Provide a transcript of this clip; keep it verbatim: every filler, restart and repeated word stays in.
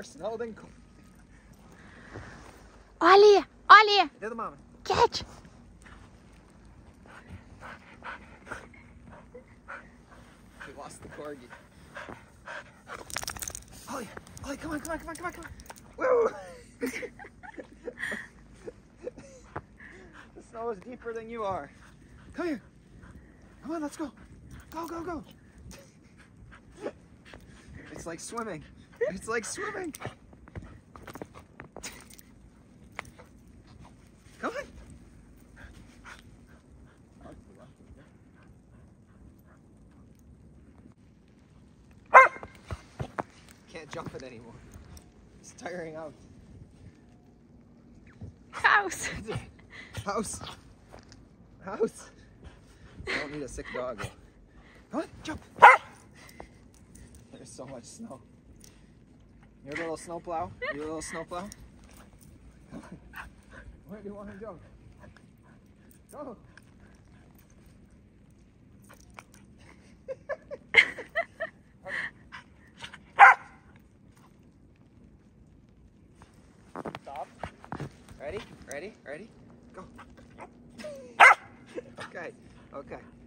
snow than cold. Ollie! Ollie! Dit de mama. Catch! We lost the corgi. Ollie! Ollie, come on, come on, come on, come on, come on! Woo! The snow is deeper than you are. Come here. Come on, let's go. Go, go, go. It's like swimming. It's like swimming. Come on. Can't jump it anymore. It's tiring out. House! House. House. I don't need a sick dog. Come on, jump. There's so much snow. Your little snowplow? Your little snowplow? Where do you want to go? Go. Stop. Ready? Ready? Ready? Go. Okay. Okay.